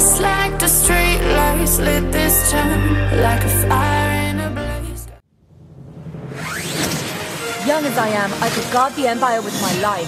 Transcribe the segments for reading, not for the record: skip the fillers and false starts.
Just like the street lights lit this town, like a fire in a blaze. Young as I am, I could guard the Empire with my life.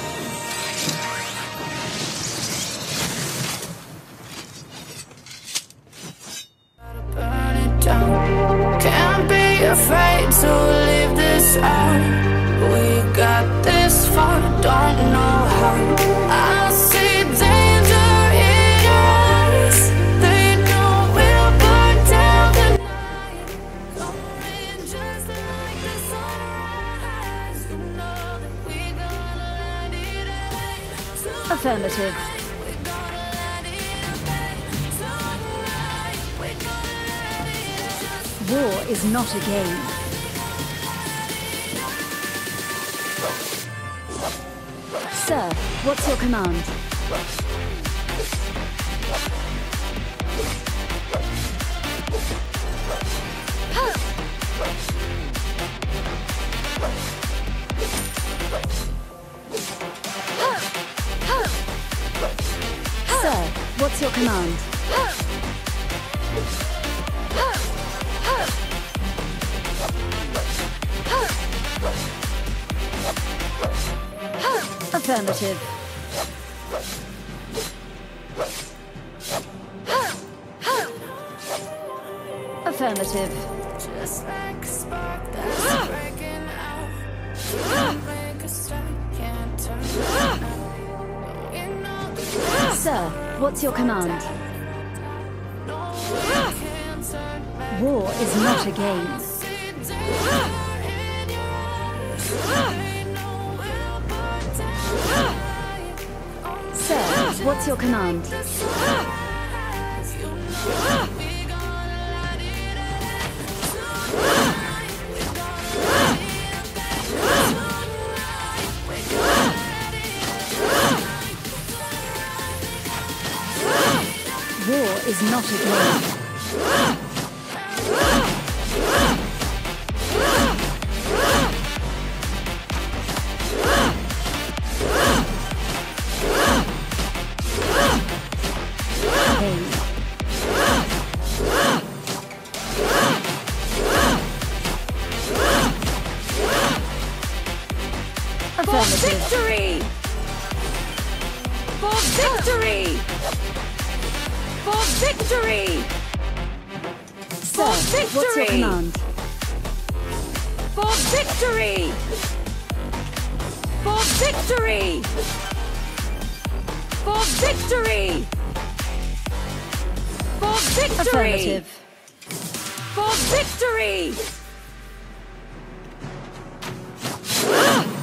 Burn it down. Can't be afraid to leave this out. We got this far, don't know how. I see danger in your eyes. They know we'll burn down the night. Coming just like the sunrise. You know that we're gonna let it rain. Affirmative. We're gonna let it rain. Tonight, we're gonna let it rain. War is not a game. Sir, what's your command? Sir, what's your command? Affirmative. Affirmative. Just like a spark that's breaking out. Can't make a stop, can't turn back now. We know that Sir, what's your command? no one can turn back. War is not a game. See danger in your eyes. They know we'll burn down. Sir, what's your command? The sunrise, you know we gonna light it up. Tonight, we gonna let it rain. Tonight, we gonna let it rain. War is not a game. Game. Affirmative. Victory! For victory! For victory! Sir, what's your victory! command? For victory! For victory! For victory! For victory! Affirmative. For victory!